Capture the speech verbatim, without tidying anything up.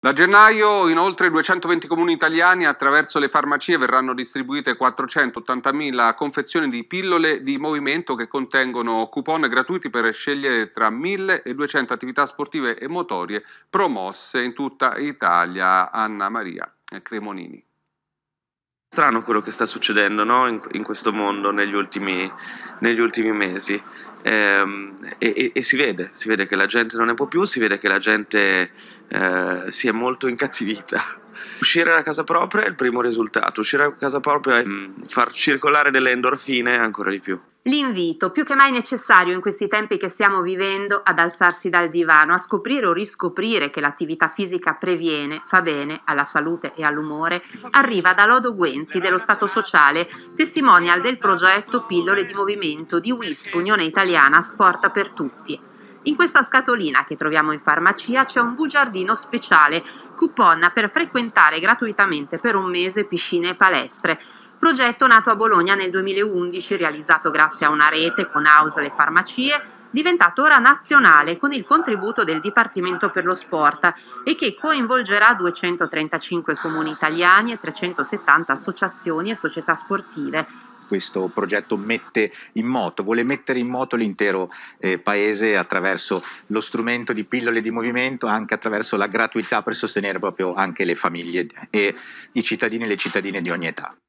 Da gennaio in oltre duecentoventi comuni italiani attraverso le farmacie verranno distribuite quattrocentottantamila confezioni di pillole di movimento che contengono coupon gratuiti per scegliere tra mille e duecento attività sportive e motorie promosse in tutta Italia. Anna Maria Cremonini. Strano quello che sta succedendo, no? in, in questo mondo negli ultimi, negli ultimi mesi ehm, e, e, e si vede, si vede che la gente non ne può più, si vede che la gente eh, si è molto incattivita. Uscire da casa propria è il primo risultato, uscire da casa propria è far circolare delle endorfine ancora di più. L'invito, più che mai necessario in questi tempi che stiamo vivendo, ad alzarsi dal divano, a scoprire o riscoprire che l'attività fisica previene, fa bene alla salute e all'umore, arriva da Lodo Guenzi dello Stato Sociale, testimonial del progetto Pillole di Movimento di U I S P, Unione Italiana Sport per Tutti. In questa scatolina che troviamo in farmacia c'è un bugiardino speciale, coupon per frequentare gratuitamente per un mese piscine e palestre. Progetto nato a Bologna nel duemilaundici, realizzato grazie a una rete con A U S le farmacie, diventato ora nazionale con il contributo del Dipartimento per lo Sport e che coinvolgerà duecentotrentacinque comuni italiani e trecentosettanta associazioni e società sportive. Questo progetto mette in moto, vuole mettere in moto l'intero eh, paese attraverso lo strumento di pillole di movimento, anche attraverso la gratuità per sostenere proprio anche le famiglie e i cittadini e le cittadine di ogni età.